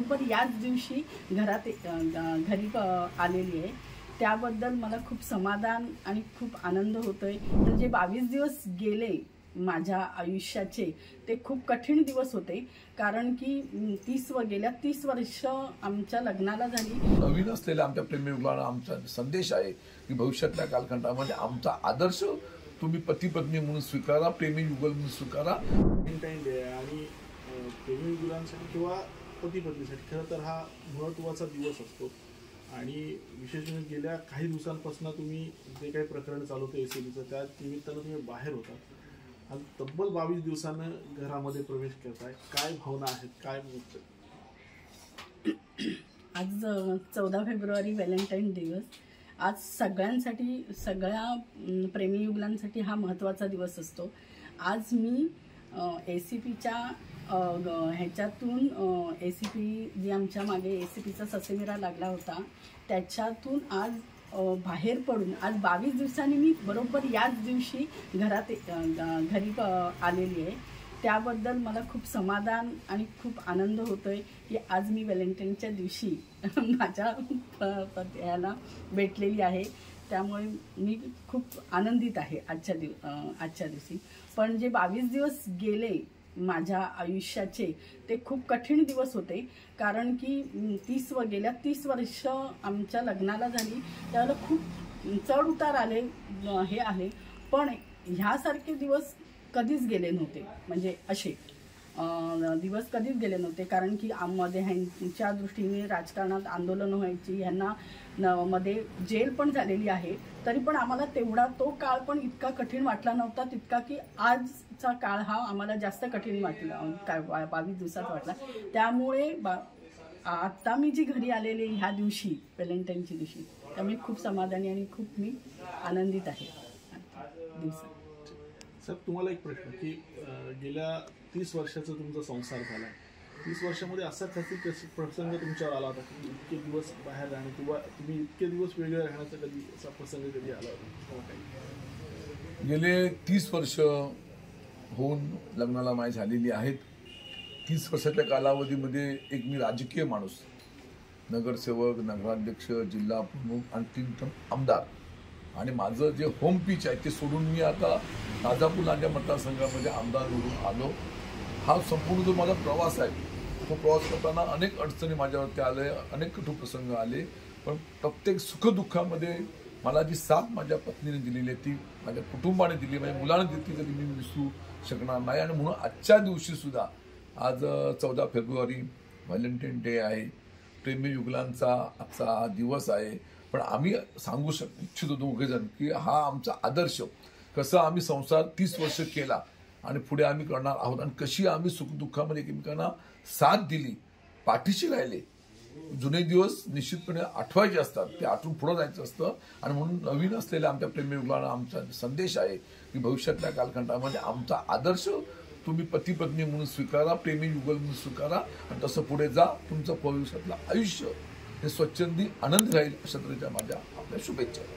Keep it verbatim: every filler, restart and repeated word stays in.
बरोबर याच दिवशी घरात घरी आलेली आहे। त्याबद्दल मला खूप समाधान आणि खूप आनंद होतोय। तर जे बावीस दिवस गेले माझ्या आयुष्याचे ते खूप कठीण दिवस होते, कारण की तीस व गेल्या तीस वर्ष आमच्या लग्नाला झाली। नवीन असलेल्या आमच्या प्रेमीयुगलाला आमचा संदेश आहे की भविष्यातल्या कालखंडामध्ये आमचा आदर्श तुम्ही पती पत्नी म्हणून स्वीकारा, प्रेमी युगल म्हणून स्वीकारा। व्हॅलेंटाईन डे आणि प्रेमी युगलांसाठी किंवा पती पत्नीसाठी खरं तर हा महत्त्वाचा दिवस असतो आणि विशेष म्हणजे गेल्या काही दिवसांपासून तुम्ही जे काही प्रकरण चालवतं एसीबीचं त्या निमित्तानं तुम्ही बाहेर होता। आज तब्बल बावीस दिवसानं घरामध्ये प्रवेश करताय, काय भावना आहेत, काय म्हणत? आज चौदा फेब्रुवारी व्हॅलेंटाईन दिवस। आज सगळ्यांसाठी, सगळ्या प्रेमी युगलांसाठी हा महत्त्वाचा दिवस असतो। आज मी ए सी पीच्या ह्याच्यातून ए सी पी जी आमच्या मागे ए सी पीचा ससेमिरा लागला होता त्याच्यातून आज बाहेर पडून आज बावीस दिवसांनी मी बरोबर याच दिवशी घरात घरी आलेली आहे। त्याबद्दल मला खूप समाधान आणि खूप आनंद होतोय की आज मी व्हॅलेंटाईनच्या दिवशी माझ्या पत्याला भेटलेली आहे। त्यामुळे मी खूप आनंदित आहे आजच्या दिव आजच्या दिवशी। पण जे बावीस दिवस गेले माझ्या आयुष्याचे ते खूप कठीण दिवस होते, कारण की तीस व गेल्या तीस वर्ष आमच्या लग्नाला झाली। त्यावेळेला खूप चढ उतार आले हे आले, पण ह्यासारखे दिवस कधीच गेले नव्हते। म्हणजे असे दिवस कधीच गेले नव्हते, कारण की आममध्ये ह्यांच्या दृष्टीने राजकारणात आंदोलन व्हायची, ह्यांना मध्ये जेल पण झालेली आहे, तरी पण आम्हाला तेवढा तो काळ पण इतका कठीण वाटला नव्हता तितका की आजचा काळ हा आम्हाला जास्त कठीण वाटला, काय बावीस दिवसात वाटला। त्यामुळे बा आता मी जी घरी आलेली ह्या दिवशी व्हॅलेंटाईनच्या दिवशी, त्यामुळे खूप समाधानी आणि खूप मी आनंदित आहे दिवसात। सर, तुम्हाला एक प्रश्न की गेल्या तीस वर्षाचा तुमचा संसार झाला, तीस वर्षामध्ये असा कधी प्रसंग तुमच्यावर आला होता की इतके दिवस बाहेर राहणे किंवा तुम्ही इतके दिवस वेगळे राहण्याचा कधी असा प्रसंग कधी आला होता? गेले तीस वर्ष होऊन लग्नाला माय झालेली आहेत। तीस वर्षाच्या कालावधीमध्ये एक मी राजकीय माणूस, नगरसेवक, नगराध्यक्ष, जिल्हा प्रमुख आणि तीन टर्म आमदार, आणि माझं जे होम पिच आहे ते सोडून मी आता राजापूर लांजा मतदारसंघामध्ये आमदार म्हणून आलो। हा संपूर्ण जो माझा प्रवास आहे तो प्रवास करताना अनेक अडचणी माझ्यावरती आले, अनेक कटू प्रसंग आले, पण प्रत्येक सुखदुःखामध्ये मला जी साथ माझ्या पत्नीने दिलेली आहे ती माझ्या कुटुंबाने दिली, माझ्या मुलाने दिली, ती कधी मी विसरू शकणार नाही। आणि म्हणून आजच्या दिवशी सुद्धा आज चौदा फेब्रुवारी व्हॅलेंटाईन डे आहे, प्रेमी युगलांचा आजचा हा दिवस आहे। पण आम्ही सांगू शक इच्छितो दोघेजण की हा आमचा आदर्श, कसं आम्ही संसार तीस वर्ष केला आणि पुढे आम्ही करणार आहोत, आणि कशी आम्ही सुखदुःखामध्ये एकमेकांना साथ दिली, पाठीशी राहिले। जुने दिवस निश्चितपणे आठवायचे असतात, ते आठवून पुढे जायचं असतं। आणि म्हणून नवीन असलेल्या आमच्या प्रेमीयुगलाला आमचा संदेश आहे की भविष्यातल्या कालखंडामध्ये आमचा आदर्श तुम्ही पती पत्नी म्हणून स्वीकारा, प्रेमी युगल म्हणून स्वीकारा, आणि तसं पुढे जा। तुमचं भविष्यातलं आयुष्य हे स्वच्छंदी आनंद राहील, अशा तऱ्हेच्या माझ्या आपल्या शुभेच्छा।